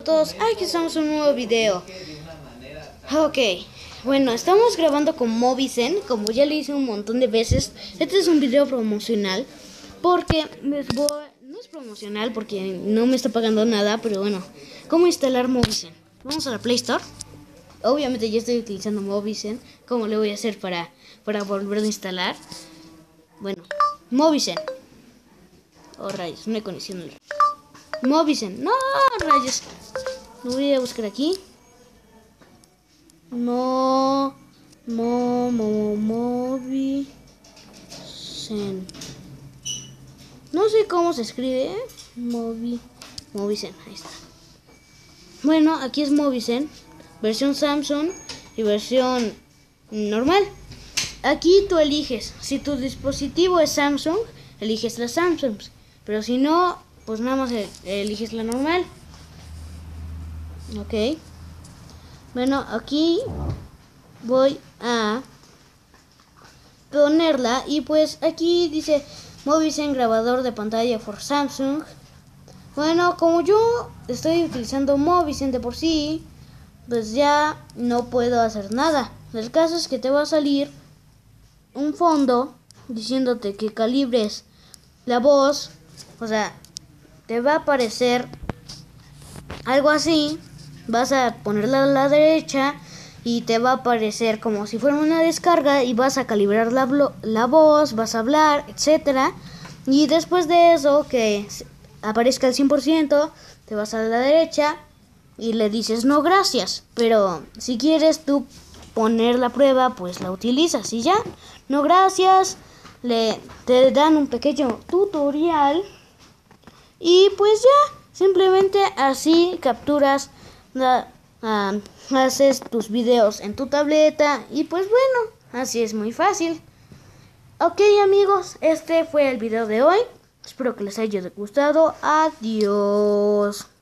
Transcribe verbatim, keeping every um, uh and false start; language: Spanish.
Todos, aquí estamos en un nuevo video. Ok, bueno, estamos grabando con Movizen, como ya le hice un montón de veces. Este es un video promocional porque les voy, no es promocional porque no me está pagando nada, pero bueno, ¿cómo instalar Movizen? Vamos a la Play Store. Obviamente ya estoy utilizando Movizen. ¿Cómo le voy a hacer para, para volver a instalar? Bueno, Movizen. Oh, rayos, una conexión. Movizen, no, rayos. Lo voy a buscar aquí. No, mo, mo, Movizen. No sé cómo se escribe, ¿eh? Movi, Movizen, ahí está. Bueno, aquí es Movizen, versión Samsung y versión normal. Aquí tú eliges, si tu dispositivo es Samsung, eliges la Samsung, pero si no, pues nada más eliges la normal. Ok. Bueno, aquí voy a ponerla y pues aquí dice Movizen grabador de pantalla for Samsung. Bueno, como yo estoy utilizando Movizen de por sí, pues ya no puedo hacer nada. El caso es que te va a salir un fondo diciéndote que calibres la voz, o sea, te va a aparecer algo así. Vas a ponerla a la derecha y te va a aparecer como si fuera una descarga y vas a calibrar la, la voz, vas a hablar, etcétera. Y después de eso, que aparezca el cien por ciento, te vas a la derecha y le dices no gracias. Pero si quieres tú poner la prueba, pues la utilizas y ya. No gracias, le, te dan un pequeño tutorial y pues ya, simplemente así capturas, uh, uh, haces tus videos en tu tableta y pues bueno, así es muy fácil. Ok amigos, este fue el video de hoy. Espero que les haya gustado. Adiós.